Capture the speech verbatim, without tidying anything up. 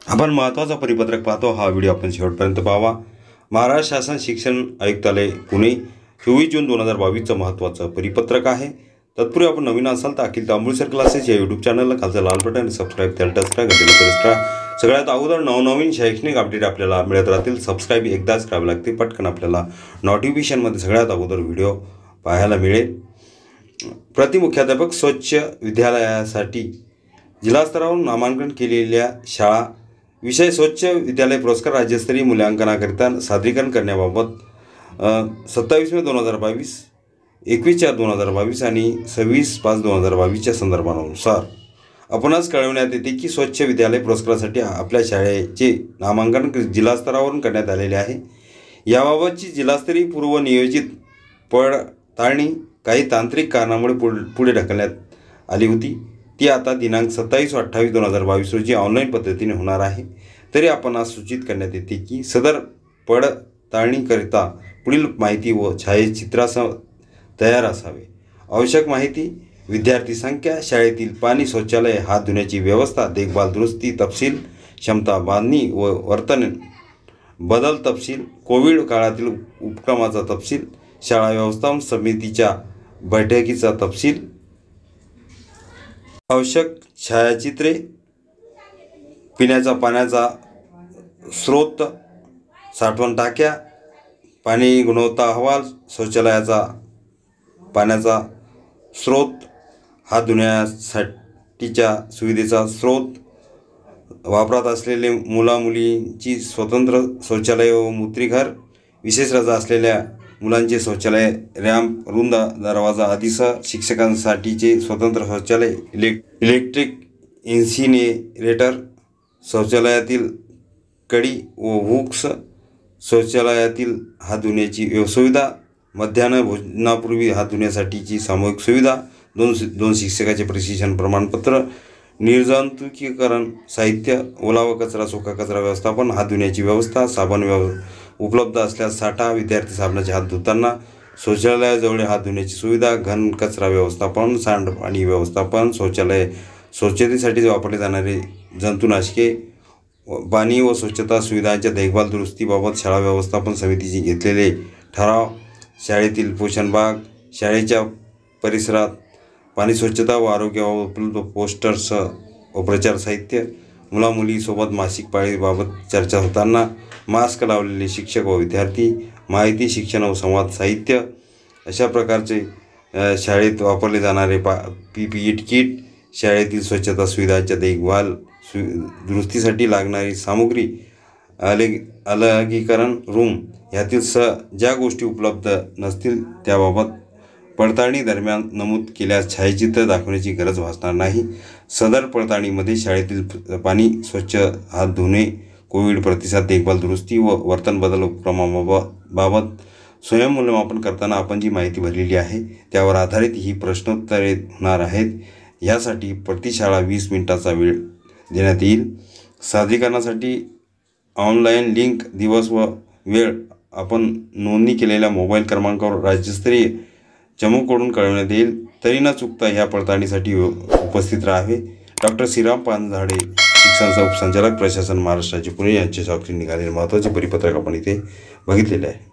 आपण महत्त्वाचा परिपत्रक पाहतो। हा व्हिडिओ आपण शेवटपर्यंत पाहावा। महाराष्ट्र शासन शिक्षण आयुक्तालय पुणे चोवीस जून दोन हजार बावीसचं महत्त्वाचं परिपत्रक आहे। तत्पूर्वी आपण नवीन असाल तर अखिल तांबुळसेकर क्लासेस या यूट्यूब चॅनलला खालचं लाल बटन सबस्क्राईब त्याला टच करा, घंटेला प्रेस करा। सगळ्यात अगोदर नवनवीन शैक्षणिक अपडेट आपल्याला मिळत राहतील। सबस्क्राईब एकदाच करावे लागते, पटकन आपल्याला नोटिफिकेशनमध्ये सगळ्यात अगोदर व्हिडिओ पाहायला मिळेल। प्रतिमुख्याध्यापक स्वच्छ विद्यालयासाठी जिल्हास्तरावर नामांकन केलेल्या शाळा विषय स्वच्छ विद्यालय पुरस्कार राज्यस्तरीय मूल्यांकनाकरिता सादरीकरण करण्याबाबत सत्तावीस मे दोन हजार बावीस, एकवीस चार दोन हजार बावीस आणि सव्वीस पाच दोन हजार बावीसच्या संदर्भानुसार आपणास कळवण्यात येते की स्वच्छ विद्यालय पुरस्कारासाठी आपल्या शाळेचे नामांकन जिल्हास्तरावरून करण्यात आलेले आहे। याबाबतची जिल्हास्तरीय पूर्व नियोजित पडताळणी काही तांत्रिक कारणामुळे पुढे ढकलण्यात आली होती। ती आता दिनांक सत्तावीस अठ्ठावीस दोन हजार बावीस रोजी ऑनलाईन पद्धतीने होणार आहे। तरी आपणास सूचित करण्यात येते की सदर पडताळणीकरिता पुढील माहिती व छायाचित्रासह तयार असावे। आवश्यक माहिती: विद्यार्थी संख्या, शाळेतील पाणी, शौचालय, हात धुण्याची व्यवस्था, देखभाल दुरुस्ती तपशील, क्षमता बांधणी व वर्तन बदल तपशील, कोविड काळातील उपक्रमाचा तपशील, शाळा व्यवस्थापन समितीच्या बैठकीचा तपशील, आवश्यक छायाचित्रे, पिण्याच्या पाण्याचा स्रोत, साठवण टाक्या, पाणी गुणवत्ता अहवाल, शौचालयाचा पाण्याचा स्रोत, हात धुण्यासाठीच्या सुविधेचा स्रोत, वापरात असलेले मुलामुलींची स्वतंत्र शौचालय व मूत्रिघर, विशेष रजा असलेल्या मुलांचे शौचालय, रॅम्प, रुंद दरवाजा आदीसह शिक्षकांसाठीचे स्वतंत्र शौचालय, इलेक् इलेक्ट्रिक इन्सिनेरेटर, शौचालयातील कडी व हुक्स, शौचालयातील हात धुण्याची सुविधा, मध्यान्ह भोजनापूर्वी हात धुण्यासाठीची सामूहिक सुविधा, दोन दोन शिक्षकाचे प्रशिक्षण प्रमाणपत्र, निर्जंतुकीकरण साहित्य, ओला व कचरा सुका कचरा व्यवस्थापन, हात धुण्याची व्यवस्था, साबण व्यव उपलब्ध असल्यास साठा, विद्यार्थी साबणाचे हात धुताना, शौचालयाजवळ हात धुण्याची सुविधा, घन कचरा व्यवस्थापन, सांडपाणी व्यवस्थापन, शौचालय स्वच्छतेसाठी वापरले जाणारे जंतुनाशके, पाणी व स्वच्छता सुविधांच्या देखभाल दुरुस्तीबाबत शाळा व्यवस्थापन समितीचे घेतलेले ठराव, शाळेतील पोषणबाग, शाळेच्या परिसरात पाणी स्वच्छता व आरोग्याबाबत उपलब्ध पोस्टर्स व प्रचार साहित्य, मुलामुलीसोबत मासिक पाळीबाबत चर्चा होताना मास्क लावलेले शिक्षक व विद्यार्थी, माहिती शिक्षण व संवाद साहित्य, अशा प्रकारचे शाळेत वापरले जाणारे पा पी पी ई किट, शाळेतील स्वच्छता सुविधांच्या देखभाल सु दुरुस्तीसाठी लागणारी सामुग्री, अलग अलगीकरण रूम यातील स ज्या गोष्टी उपलब्ध नसतील त्याबाबत पडताळणी दरम्यान नमूद केल्यास छायाचित्र दाखवण्याची गरज भासणार नाही। सदर पडताळणीमध्ये शाळेतील पाणी, स्वच्छ हात धुणे, कोविड प्रतिसाद, देखभाल दुरुस्ती व वर्तन बदल उपक्रमाबाबत स्वयंमूल्यमापन करताना आपण जी माहिती भरलेली आहे त्यावर आधारित ही प्रश्नोत्तरे होणार आहेत। यासाठी प्रतिशाळा वीस मिनिटाचा वेळ देण्यात येईल। सादरीकरणासाठी ऑनलाईन लिंक, दिवस व वेळ आपण नोंदणी केलेल्या मोबाईल क्रमांकावर राज्यस्तरीय चमूकडून कळवण्यात येईल। तरी न चुकता ह्या पडताळणीसाठी उपस्थित राहावे। डॉक्टर श्रीराम पानझाडे, शिक्षण उपसंचालक, प्रशासन, महाराष्ट्र राज्य पुणे यांच्या स्वाक्षरी निघालेले महत्त्वाचे परिपत्रक आपण इथे बघितलेले आहे।